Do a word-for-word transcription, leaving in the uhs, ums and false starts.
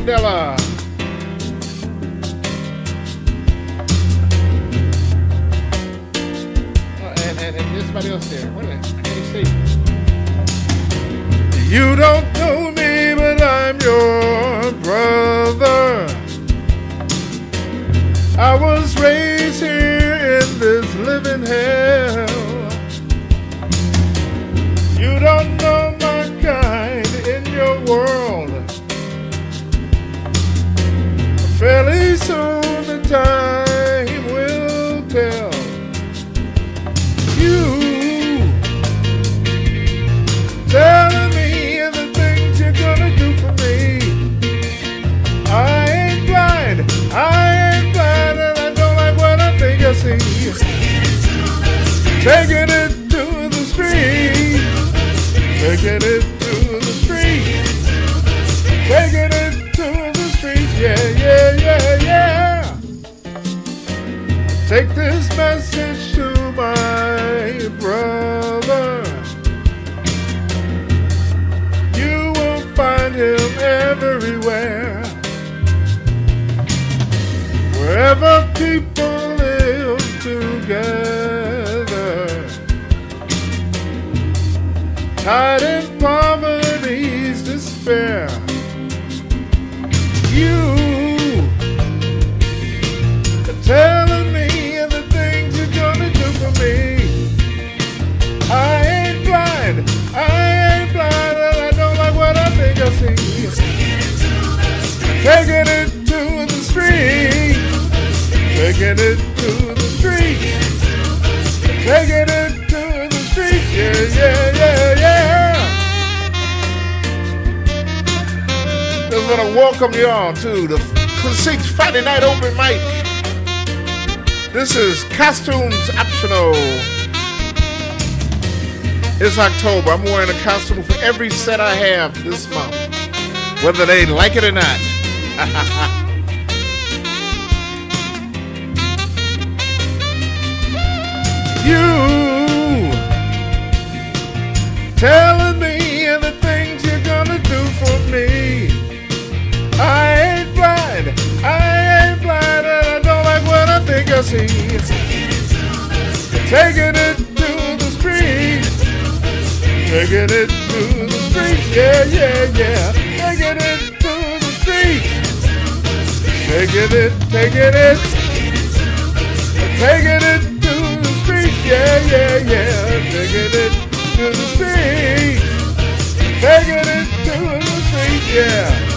Mandela. Oh, and, and, and there's somebody else there. What is it? I can't see. You don't know me, but I'm your brother. I was raised here in this living hell. You don't know my kind in your world. Fairly soon the time will tell. You telling me the things you're gonna do for me. I ain't blind, I ain't blind, and I don't like what I think I see. Taking it to the street, taking it to the street, taking it to the street, yeah, yeah, yeah, yeah. Take this message to my brother. You will find him everywhere. Wherever people live together, tied in poverty's despair. You are telling me the things you're gonna do for me. I ain't blind, I ain't blind, and I don't like what I think I see. Taking it to the street, taking it to the street, taking it to the street, yeah, yeah, yeah, yeah. Just want to welcome you all to the Classics Friday Night Open Mic. This is Costumes Optional. It's October. I'm wearing a costume for every set I have this month, whether they like it or not. You telling me the things you're gonna do for me. I ain't blind, I ain't blind, and I don't like what I think I see. Taking it to the street, taking it to the street, yeah, yeah, yeah. Taking it to the street, taking it, taking it, taking it to the street, yeah, yeah, yeah. Taking it to the street, taking it to the street, yeah.